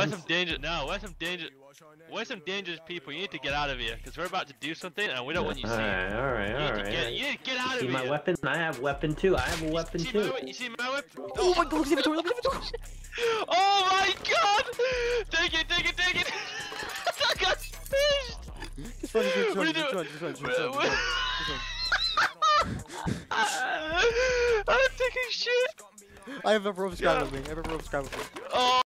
Where's some danger? No, where's some danger? Where's some dangerous people? You need to get out of here, because we're about to do something, and we don't want you seeing. Alright. You need to get out of See here. my weapon? I have weapon too. I have a weapon too. You see my weapon? Oh my god, look at the inventory, look at the inventory! Oh my god! Take it! I got fished! Just run. I'm taking shit! I have a rope scribe with me, Oh!